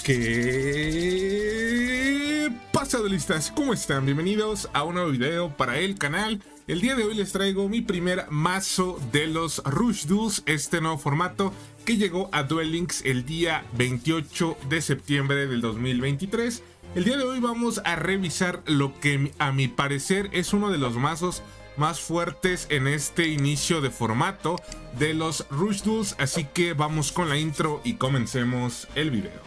¿Qué pasa, duelistas? ¿Cómo están? Bienvenidos a un nuevo video para el canal. El día de hoy les traigo mi primer mazo de los Rush Duels, este nuevo formato que llegó a Duel Links el día 28 de septiembre del 2023. El día de hoy vamos a revisar lo que a mi parecer es uno de los mazos más fuertes en este inicio de formato de los Rush Duels, así que vamos con la intro y comencemos el video.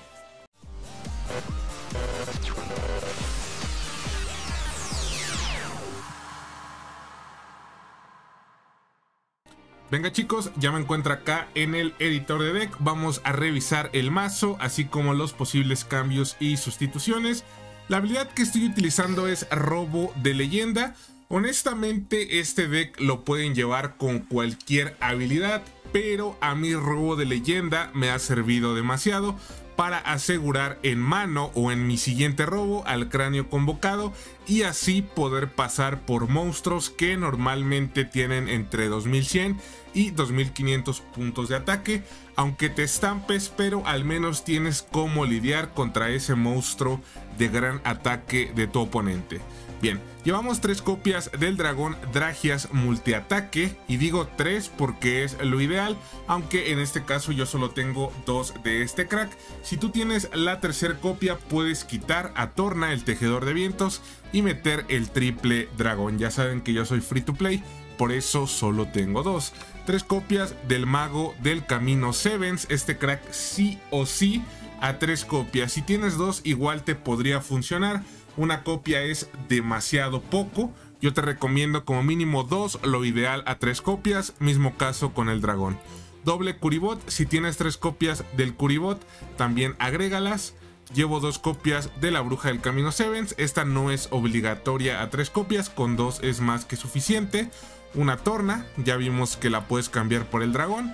Venga chicos, ya me encuentro acá en el editor de deck. Vamos a revisar el mazo, así como los posibles cambios y sustituciones. La habilidad que estoy utilizando es Robo de Leyenda. Honestamente, este deck lo pueden llevar con cualquier habilidad, pero a mí Robo de Leyenda me ha servido demasiado para asegurar en mano o en mi siguiente robo al cráneo convocado y así poder pasar por monstruos que normalmente tienen entre 2100 y 2500 puntos de ataque, aunque te estampes, pero al menos tienes cómo lidiar contra ese monstruo de gran ataque de tu oponente. Bien, llevamos 3 copias del dragón Dragias multiataque, y digo 3 porque es lo ideal, aunque en este caso yo solo tengo 2 de este crack. Si tú tienes la tercera copia, puedes quitar a Torna, el tejedor de vientos, y meter el triple dragón. Ya saben que yo soy free to play, por eso solo tengo 2. 3 copias del mago del camino Sevens, este crack sí o sí a 3 copias. Si tienes 2 igual te podría funcionar. Una copia es demasiado poco, yo te recomiendo como mínimo 2, lo ideal a 3 copias, mismo caso con el dragón. Doble Curibot, si tienes 3 copias del Curibot, también agrégalas. Llevo 2 copias de la bruja del camino Sevens, esta no es obligatoria a 3 copias, con 2 es más que suficiente. Una Torna, ya vimos que la puedes cambiar por el dragón.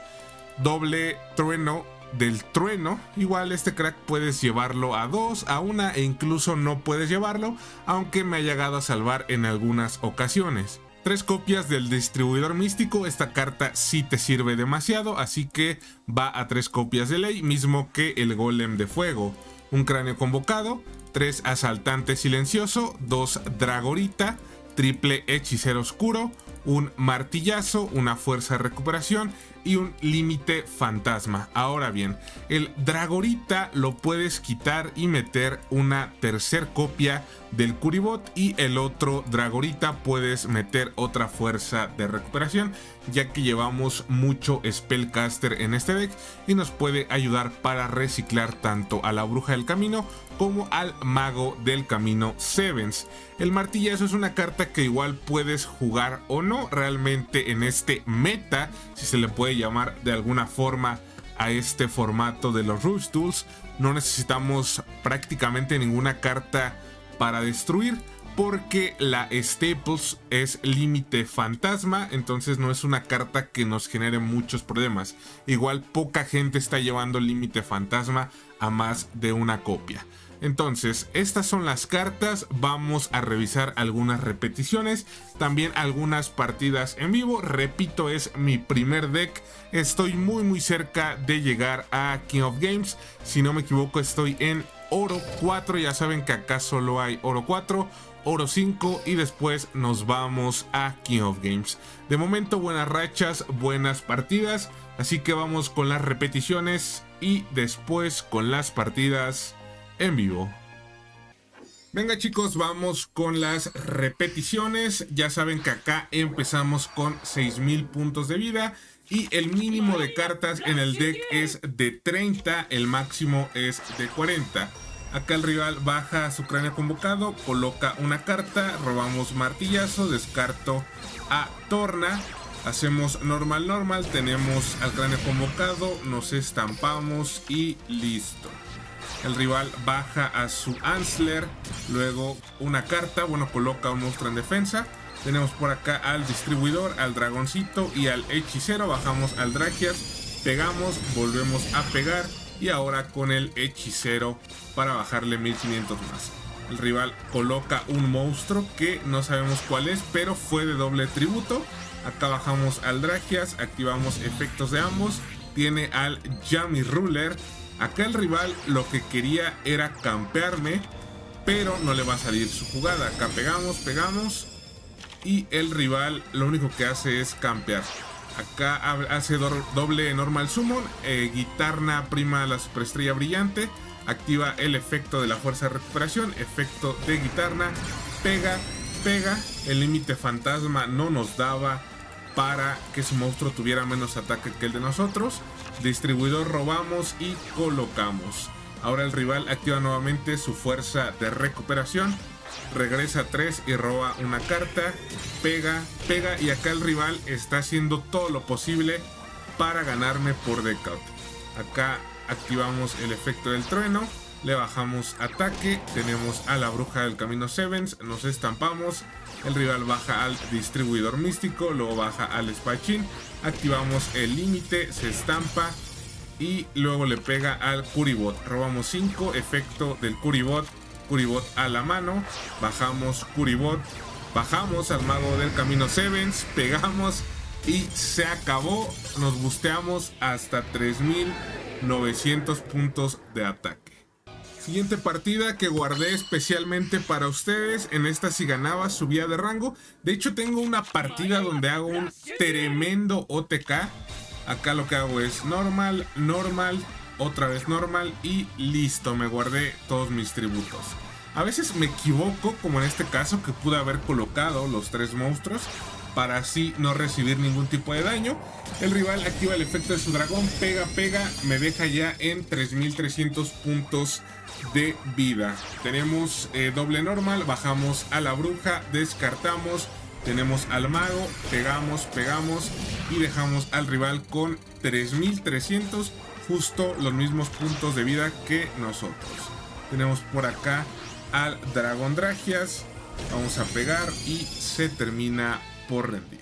Doble Trueno del trueno, igual este crack puedes llevarlo a 2, a 1 e incluso no puedes llevarlo, aunque me ha llegado a salvar en algunas ocasiones. 3 copias del distribuidor místico, esta carta sí te sirve demasiado, así que va a 3 copias de ley, mismo que el golem de fuego. Un cráneo convocado, 3 asaltante silencioso, 2 dragorita, triple hechicero oscuro, un martillazo, una fuerza de recuperación y un límite fantasma. Ahora bien, el dragorita lo puedes quitar y meter una tercer copia del Curibot, y el otro dragorita puedes meter otra fuerza de recuperación, ya que llevamos mucho spellcaster en este deck y nos puede ayudar para reciclar tanto a la bruja del camino como al mago del camino Sevens. El martillazo es una carta que igual puedes jugar o no realmente en este meta, si se le puede llamar de alguna forma a este formato de los Rush Duels. No necesitamos prácticamente ninguna carta para destruir, porque la Staples es límite fantasma, entonces no es una carta que nos genere muchos problemas. Igual poca gente está llevando límite fantasma a más de una copia. Entonces, estas son las cartas. Vamos a revisar algunas repeticiones, también algunas partidas en vivo. Repito, es mi primer deck. Estoy muy cerca de llegar a King of Games. Si no me equivoco, estoy en oro 4. Ya saben que acá solo hay oro 4, oro 5 y después nos vamos a King of Games. De momento buenas rachas, buenas partidas, así que vamos con las repeticiones y después con las partidas en vivo. Venga chicos, vamos con las repeticiones. Ya saben que acá empezamos con 6000 puntos de vida y el mínimo de cartas en el deck es de 30, el máximo es de 40. Acá el rival baja su cráneo convocado, coloca una carta, robamos martillazo, descarto a Torna, hacemos normal, tenemos al cráneo convocado, nos estampamos y listo. El rival baja a su Ansler, luego una carta, bueno, coloca un monstruo en defensa. Tenemos por acá al distribuidor, al dragoncito y al hechicero. Bajamos al Dragias, pegamos, volvemos a pegar y ahora con el hechicero para bajarle 1500 más. El rival coloca un monstruo que no sabemos cuál es, pero fue de doble tributo. Acá bajamos al Dragias, activamos efectos de ambos. Tiene al Yami Ruler, Acá el rival lo que quería era campearme, pero no le va a salir su jugada. Acá pegamos y el rival lo único que hace es campear. Acá hace doble normal summon, Guitarna prima la superestrella brillante, activa el efecto de la fuerza de recuperación, efecto de Guitarna, pega, el límite fantasma no nos daba para que su monstruo tuviera menos ataque que el de nosotros. Distribuidor robamos y colocamos. Ahora el rival activa nuevamente su fuerza de recuperación, regresa 3 y roba una carta, pega y acá el rival está haciendo todo lo posible para ganarme por decaut. Acá activamos el efecto del trueno, le bajamos ataque, tenemos a la bruja del camino Sevens, nos estampamos, el rival baja al distribuidor místico, luego baja al espadachín, activamos el límite, se estampa y luego le pega al Curibot. Robamos 5, efecto del Curibot a la mano, bajamos Curibot, bajamos al mago del camino Sevens, pegamos y se acabó. Nos busteamos hasta 3900 puntos de ataque. Siguiente partida que guardé especialmente para ustedes. En esta si ganaba subía de rango. De hecho tengo una partida donde hago un tremendo OTK. Acá lo que hago es normal, otra vez normal y listo. Me guardé todos mis tributos. A veces me equivoco, como en este caso que pude haber colocado los 3 monstruos para así no recibir ningún tipo de daño. El rival activa el efecto de su dragón, pega, me deja ya en 3300 puntos de vida. Tenemos doble normal, bajamos a la bruja, descartamos, tenemos al mago, pegamos y dejamos al rival con 3300, justo los mismos puntos de vida que nosotros. Tenemos por acá al dragón Dragias, vamos a pegar y se termina por rendir.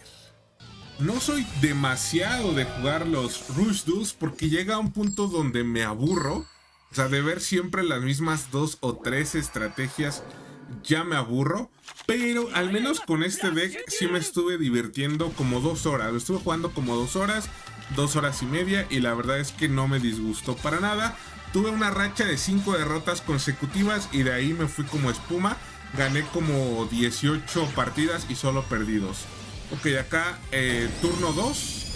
No soy demasiado de jugar los Rush Duels porque llega a un punto donde me aburro. O sea, de ver siempre las mismas 2 o 3 estrategias ya me aburro. Pero al menos con este deck sí me estuve divirtiendo como 2 horas. Lo estuve jugando como 2 horas, 2 horas y media y la verdad es que no me disgustó para nada. Tuve una racha de 5 derrotas consecutivas y de ahí me fui como espuma. Gané como 18 partidas y solo perdí 2. Ok, acá turno 2.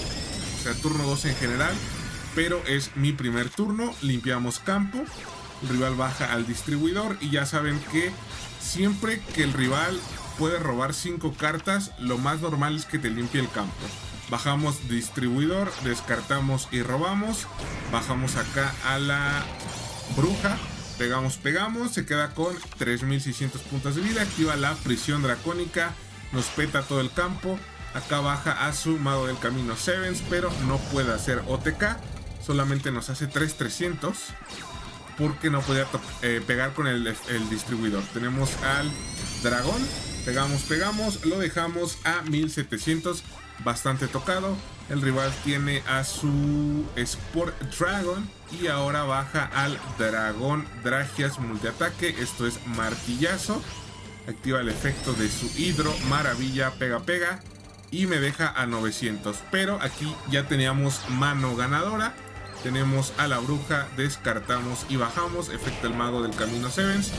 O sea, turno 2 en general. Pero es mi primer turno. Limpiamos campo. El rival baja al distribuidor. Y ya saben que siempre que el rival puede robar 5 cartas, lo más normal es que te limpie el campo. Bajamos distribuidor, descartamos y robamos. Bajamos acá a la bruja. Pegamos, se queda con 3600 puntos de vida. Activa la prisión dracónica. Nos peta todo el campo. Acá baja a su mago del camino Sevens, pero no puede hacer OTK. Solamente nos hace 3300 porque no podía pegar con el distribuidor. Tenemos al dragón. Pegamos, lo dejamos a 1700. Bastante tocado. El rival tiene a su Sport Dragon y ahora baja al dragón Dragias multiataque. Esto es martillazo. Activa el efecto de su hidro, maravilla, pega y me deja a 900. Pero aquí ya teníamos mano ganadora. Tenemos a la bruja, descartamos y bajamos. Efecto el mago del camino Sevens,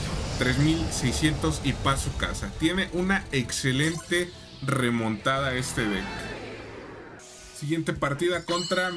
3600 y pa' su casa. Tiene una excelente remontada este deck. Siguiente partida contra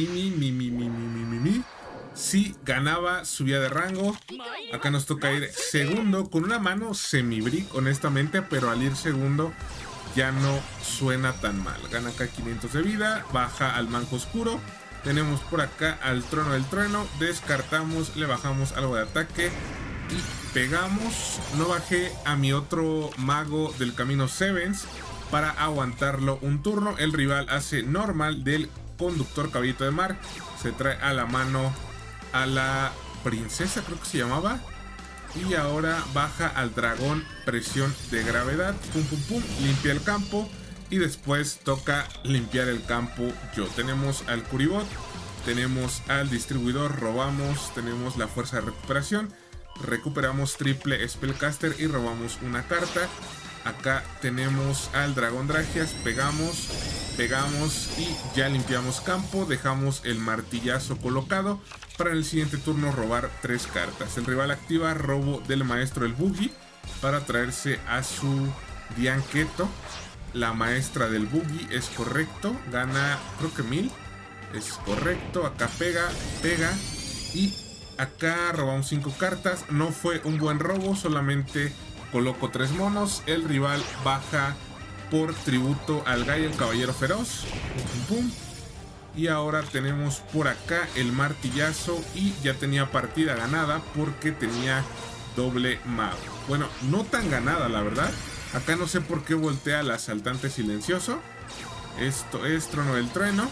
Mimi. Si ganaba, subía de rango. Acá nos toca ir segundo con una mano semi-brick, honestamente, pero al ir segundo ya no suena tan mal. Gana acá 500 de vida, baja al manco oscuro. Tenemos por acá al trono del trueno, descartamos, le bajamos algo de ataque y pegamos. No bajé a mi otro mago del camino Sevens para aguantarlo un turno. El rival hace normal del conductor caballito de mar, se trae a la mano a la princesa, creo que se llamaba, y ahora baja al dragón presión de gravedad, pum, limpia el campo y después toca limpiar el campo yo. Tenemos al Curibot, tenemos al distribuidor, robamos, tenemos la fuerza de recuperación, recuperamos triple Spellcaster y robamos una carta. Acá tenemos al dragón Dragias, pegamos, pegamos y ya limpiamos campo. Dejamos el martillazo colocado para en el siguiente turno robar 3 cartas. El rival activa robo del maestro del buggy para traerse a su Dianketo. La maestra del buggy es correcto, gana creo que 1000, es correcto. Acá pega y acá robamos 5 cartas. No fue un buen robo, solamente coloco 3 monos. El rival baja por tributo al Gaia, el caballero feroz. Pum, pum. Y ahora tenemos por acá el martillazo y ya tenía partida ganada porque tenía doble mago. Bueno, no tan ganada la verdad. Acá no sé por qué voltea al asaltante silencioso. Esto es trono del trueno.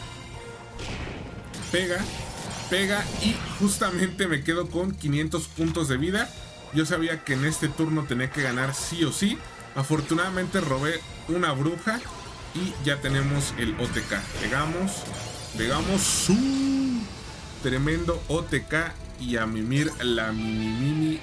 Pega y justamente me quedo con 500 puntos de vida. Yo sabía que en este turno tenía que ganar sí o sí. Afortunadamente robé una bruja y ya tenemos el OTK. Pegamos. Tremendo OTK y a mimir la mini.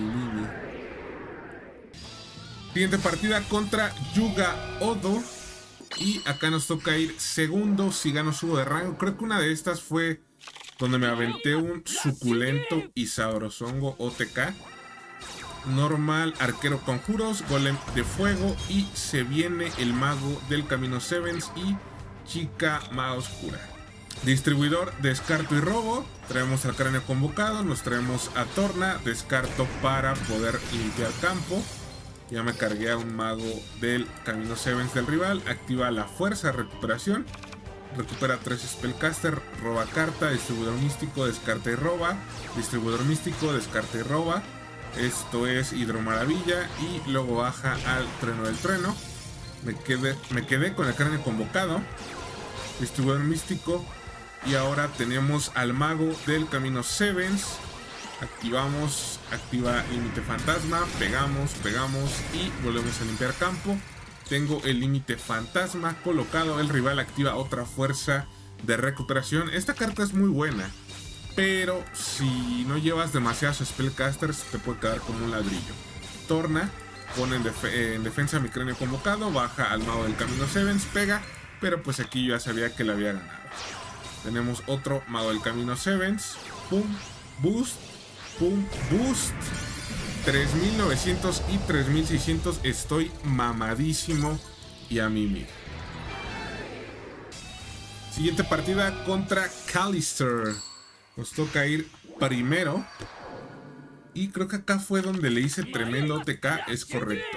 Siguiente partida contra Yuga Odo. Y acá nos toca ir segundo si gano subo de rango. Creo que una de estas fue donde me aventé un suculento y sabrosongo OTK. Normal, arquero conjuros, golem de fuego y se viene el mago del camino Sevens y chica maga oscura. Distribuidor, descarto y robo. Traemos al cráneo convocado, nos traemos a Torna, descarto para poder limpiar campo. Ya me cargué a un mago del camino Sevens del rival. Activa la fuerza de recuperación. Recupera 3 spellcaster, roba carta, distribuidor místico, descarta y roba. Distribuidor místico, descarta y roba. Esto es hidromaravilla y luego baja al trueno del trueno. Me quedé con el cráneo convocado. Distribuidor místico. Y ahora tenemos al mago del camino Sevens. Activa límite fantasma. Pegamos y volvemos a limpiar campo. Tengo el límite fantasma colocado. El rival activa otra fuerza de recuperación. Esta carta es muy buena, pero si no llevas demasiados spellcasters te puede quedar como un ladrillo. Torna, pone en defensa mi cráneo convocado, baja al mago del camino Sevens, pega, pero pues aquí yo ya sabía que la había ganado. Tenemos otro mago del camino Sevens, pum, boost, 3900 y 3600, estoy mamadísimo y a mimir. Siguiente partida contra Callister. Nos toca ir primero. Y creo que acá fue donde le hice tremendo OTK. Es correcto.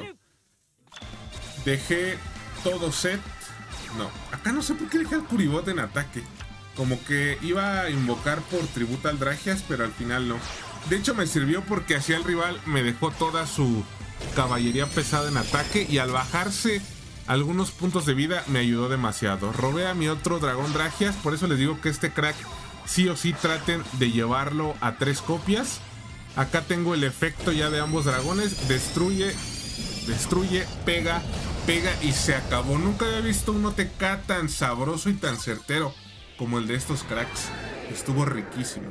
Dejé todo set. No, acá no sé por qué dejé al Kuribot en ataque. Como que iba a invocar por tributo al Dragias, pero al final no. De hecho me sirvió porque así el rival me dejó toda su caballería pesada en ataque. Y al bajarse algunos puntos de vida me ayudó demasiado. Robé a mi otro dragón Dragias. Por eso les digo que este crack sí o sí traten de llevarlo a 3 copias. Acá tengo el efecto ya de ambos dragones. Destruye, pega y se acabó. Nunca había visto un OTK tan sabroso y tan certero como el de estos cracks. Estuvo riquísimo.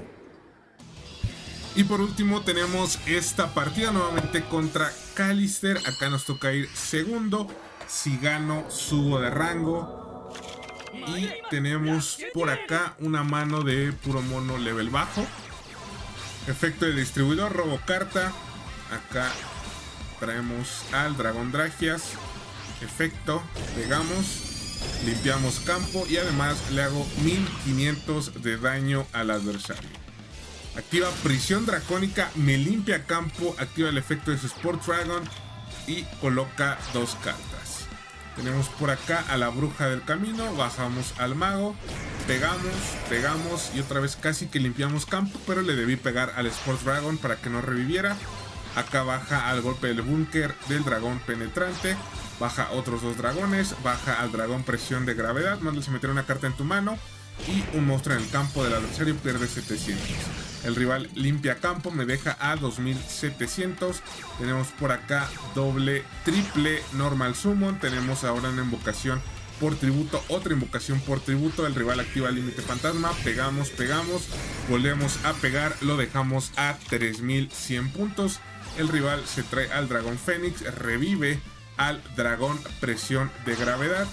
Y por último tenemos esta partida nuevamente contra Callister. Acá nos toca ir segundo. Si gano, subo de rango. Y tenemos por acá una mano de puro mono level bajo. Efecto de distribuidor, robo carta. Acá traemos al dragón Dragias. Efecto, pegamos, limpiamos campo y además le hago 1500 de daño al adversario. Activa prisión dracónica, me limpia campo, activa el efecto de su Sport Dragon y coloca 2 cartas. Tenemos por acá a la bruja del camino, bajamos al mago, pegamos y otra vez casi que limpiamos campo, pero le debí pegar al Sport Dragon para que no reviviera. Acá baja al golpe del búnker del dragón penetrante, baja otros 2 dragones, baja al dragón presión de gravedad, mándale a meter una carta en tu mano y un monstruo en el campo del adversario, pierde 700. El rival limpia campo, me deja a 2700. Tenemos por acá doble, triple normal summon. Tenemos ahora una invocación por tributo, otra invocación por tributo. El rival activa el límite fantasma, pegamos, volvemos a pegar, lo dejamos a 3100 puntos. El rival se trae al dragón Fénix, revive al dragón presión de gravedad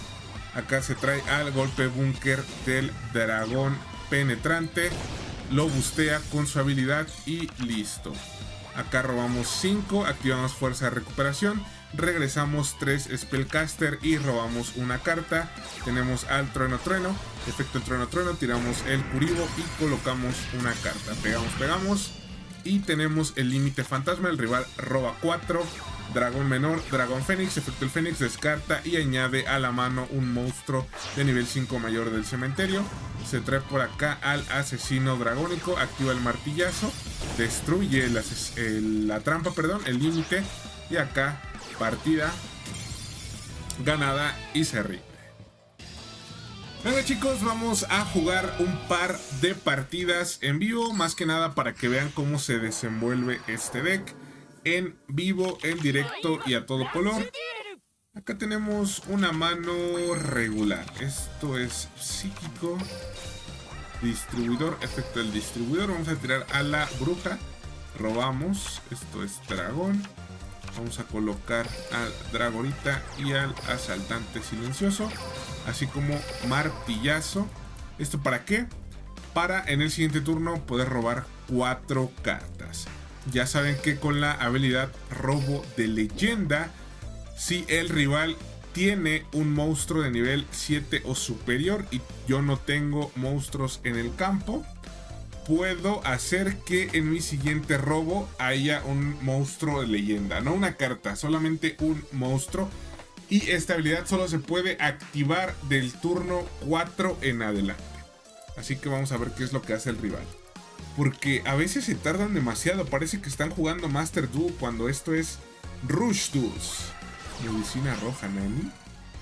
Acá se trae al golpe búnker del dragón penetrante. Lo bustea con su habilidad y listo. Acá robamos 5, activamos fuerza de recuperación. Regresamos 3 Spellcaster y robamos una carta. Tenemos al Trueno Trueno, efecto Trueno Trueno, tiramos el Kuriboh y colocamos una carta. Pegamos y tenemos el límite fantasma. El rival roba 4, dragón menor, dragón fénix, efecto el fénix, descarta y añade a la mano un monstruo de nivel 5 mayor del cementerio. Se trae por acá al asesino dragónico, activa el martillazo, destruye la trampa, perdón, el límite, y acá partida ganada y se rinde. Venga chicos, vamos a jugar un par de partidas en vivo, más que nada para que vean cómo se desenvuelve este deck en vivo, en directo y a todo color. Acá tenemos una mano regular. Esto es psíquico, distribuidor, efecto del distribuidor. Vamos a tirar a la bruja, robamos, esto es dragón. Vamos a colocar al Dragorita y al asaltante silencioso, así como martillazo. ¿Esto para qué? Para en el siguiente turno poder robar 4 cartas. Ya saben que con la habilidad robo de leyenda, si el rival tiene un monstruo de nivel 7 o superior y yo no tengo monstruos en el campo, puedo hacer que en mi siguiente robo haya un monstruo de leyenda, no una carta, solamente un monstruo. Y esta habilidad solo se puede activar del turno 4 en adelante. Así que vamos a ver qué es lo que hace el rival, porque a veces se tardan demasiado. Parece que están jugando Master Duel cuando esto es Rush Duels. Medicina roja, Nani.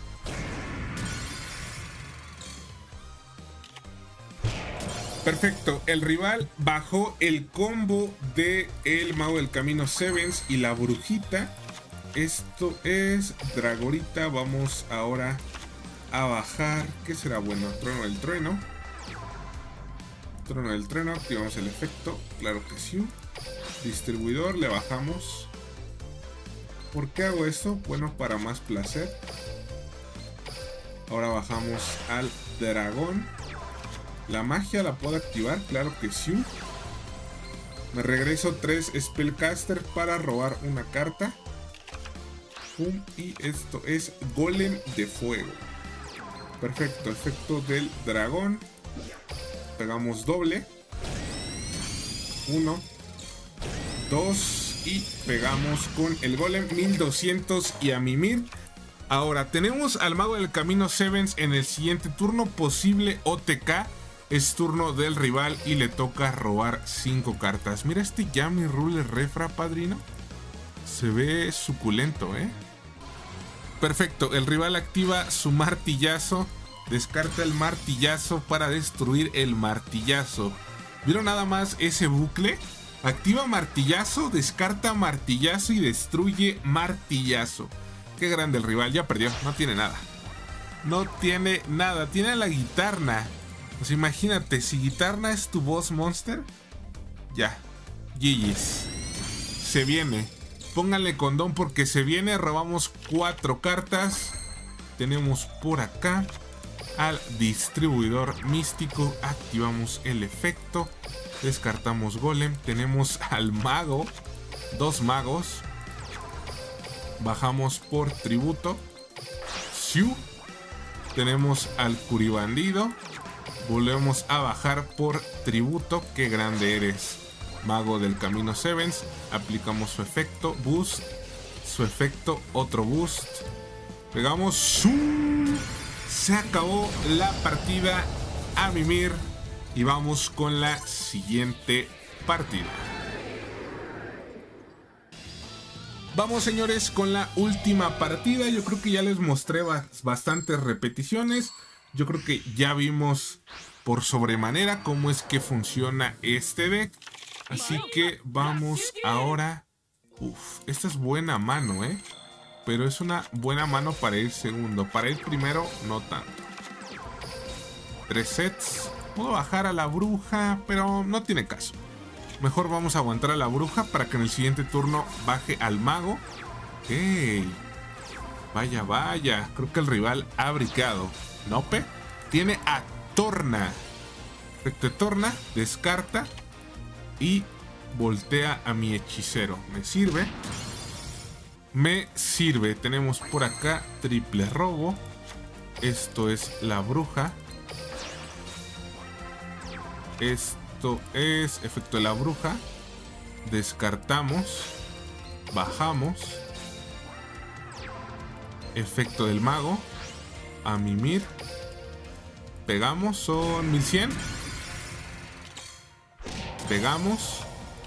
Perfecto, el rival bajó el combo de el Mago del Camino Sevens y la brujita. Esto es Dragorita. Vamos ahora a bajar. ¿Qué será bueno? Trono del Trueno. Trono del Trueno, activamos el efecto. Claro que sí. Distribuidor, le bajamos. ¿Por qué hago esto? Bueno, para más placer. Ahora bajamos al dragón. La magia la puedo activar, claro que sí. Me regreso 3 Spellcaster para robar una carta. Pum, y esto es Golem de Fuego. Perfecto, efecto del dragón. Pegamos doble. 1, 2 y pegamos con el golem 1200 y a mimir. Ahora tenemos al Mago del Camino Sevens en el siguiente turno, posible OTK. Es turno del rival y le toca robar 5 cartas. Mira este Yami Ruler Refra, padrino. Se ve suculento, ¿eh? Perfecto, el rival activa su martillazo. Descarta el martillazo para destruir el martillazo. ¿Vieron nada más ese bucle? Activa martillazo, descarta martillazo y destruye martillazo. Qué grande el rival, ya perdió, no tiene nada. No tiene nada, tiene a la Guitarna. Pues imagínate, si Guitarna es tu boss monster, ya, GG's. Se viene, pónganle condón porque se viene. Robamos 4 cartas. Tenemos por acá al distribuidor místico, activamos el efecto, descartamos golem, tenemos al mago, 2 magos, bajamos por tributo, Xiu. Tenemos al curibandido, volvemos a bajar por tributo. Qué grande eres, Mago del Camino Sevens. Aplicamos su efecto, boost, su efecto, otro boost, pegamos, ¡Xiu! Se acabó la partida, a mimir, y vamos con la siguiente partida. Vamos, señores, con la última partida. Yo creo que ya les mostré bastantes repeticiones. Yo creo que ya vimos por sobremanera cómo es que funciona este deck. Así que vamos ahora. Uf, esta es buena mano, pero es una buena mano para ir segundo. Para ir primero, no tanto. 3 sets. Puedo bajar a la bruja, pero no tiene caso. Mejor vamos a aguantar a la bruja para que en el siguiente turno baje al mago. ¡Ey! Vaya, vaya. Creo que el rival ha briqueado. Nope. Tiene a Torna. Efecto de Torna. Descarta. Y voltea a mi hechicero. ¿Me sirve? Me sirve. Tenemos por acá triple robo. Esto es la bruja. Esto es efecto de la bruja. Descartamos. Bajamos. Efecto del mago. A mimir. Pegamos. Son 1100. Pegamos.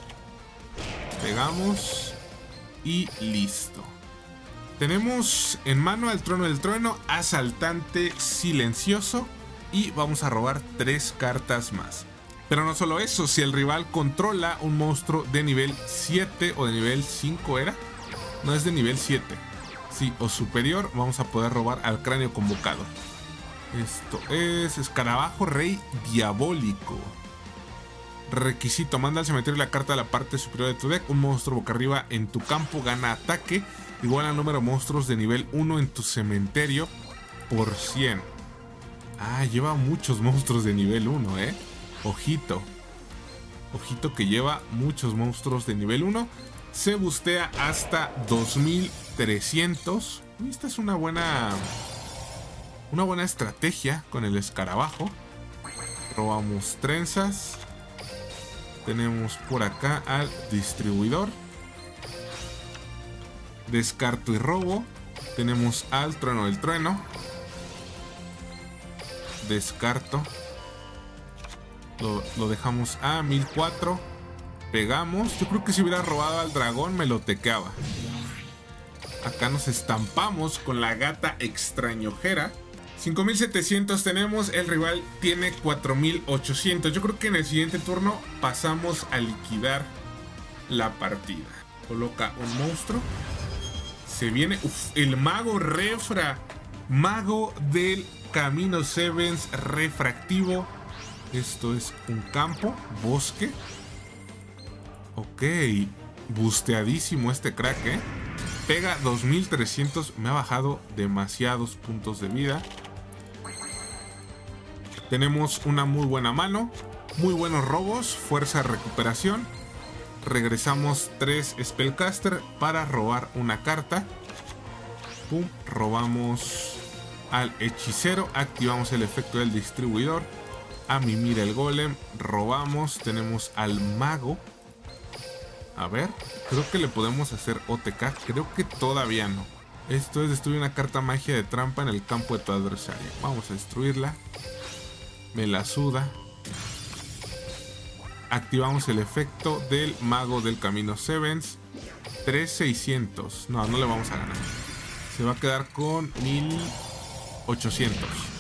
Pegamos. Y listo. Tenemos en mano al trono del trueno, asaltante silencioso. Y vamos a robar 3 cartas más. Pero no solo eso, si el rival controla un monstruo de nivel 7 o de nivel 5 era. No, es de nivel 7. Sí, o superior, vamos a poder robar al cráneo convocado. Esto es escarabajo rey diabólico. Requisito, manda al cementerio la carta de la parte superior de tu deck. Un monstruo boca arriba en tu campo gana ataque igual al número de monstruos de nivel 1 en tu cementerio por 100. Ah, lleva muchos monstruos de nivel 1, Ojito. Ojito que lleva muchos monstruos de nivel 1. Se bustea hasta 2300. Esta es una buena estrategia con el escarabajo. Robamos trenzas. Tenemos por acá al distribuidor. Descarto y robo. Tenemos al trueno del trueno. Descarto. Lo dejamos a 1004. Pegamos. Yo creo que si hubiera robado al dragón me lo tequeaba. Acá nos estampamos con la gata extrañojera. 5700 tenemos, el rival tiene 4800. Yo creo que en el siguiente turno pasamos a liquidar la partida. Coloca un monstruo. Se viene el mago refra. Mago del camino Sevens refractivo. Esto es un campo, bosque. Ok, busteadísimo este crack, Pega 2300, me ha bajado demasiados puntos de vida. Tenemos una muy buena mano, muy buenos robos, fuerza de recuperación. Regresamos 3 Spellcaster para robar una carta. Pum, robamos al hechicero, activamos el efecto del distribuidor. A mimir el golem, robamos, tenemos al mago. A ver, creo que le podemos hacer OTK, creo que todavía no. Esto es destruir una carta magia de trampa en el campo de tu adversario. Vamos a destruirla. Me la suda. Activamos el efecto del mago del camino Sevens. 3600. No, no le vamos a ganar. Se va a quedar con 1800.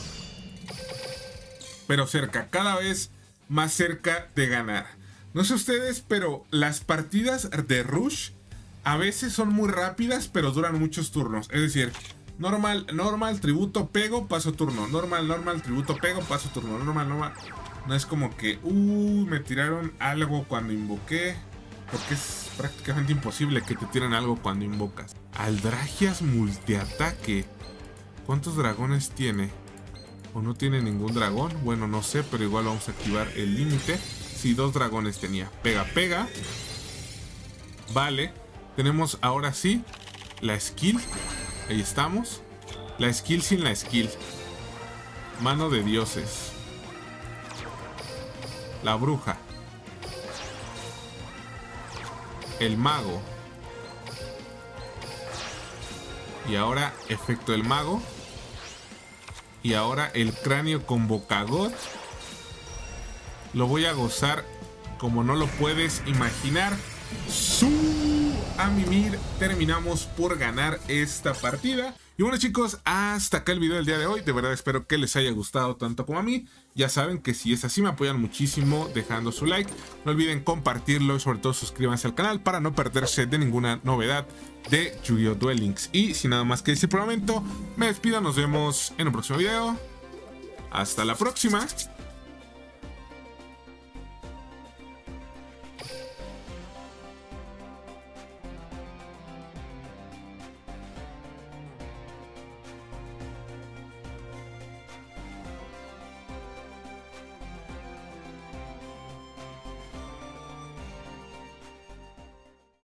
Pero cerca, cada vez más cerca de ganar. No sé ustedes, pero las partidas de Rush a veces son muy rápidas, pero duran muchos turnos. Es decir, normal, tributo, pego, paso turno. Normal, tributo, pego, paso turno. Normal. No es como que, me tiraron algo cuando invoqué. Porque es prácticamente imposible que te tiren algo cuando invocas. Aldragias multiataque. ¿Cuántos dragones tiene? ¿O no tiene ningún dragón? Bueno, no sé, pero igual vamos a activar el límite. Sí, 2 dragones tenía. Pega. Vale. Tenemos ahora sí la skill. Ahí estamos. La skill sin la skill. Mano de dioses. La bruja. El mago. Y ahora efecto del mago. Y ahora el cráneo convocagot. Lo voy a gozar como no lo puedes imaginar. A mimir, terminamos por ganar esta partida. Y bueno chicos, hasta acá el video del día de hoy. De verdad espero que les haya gustado tanto como a mí. Ya saben que si es así me apoyan muchísimo dejando su like. No olviden compartirlo y sobre todo suscríbanse al canal para no perderse de ninguna novedad de Yu-Gi-Oh! Duel Links. Y sin nada más que decir por el momento, me despido. Nos vemos en un próximo video. Hasta la próxima.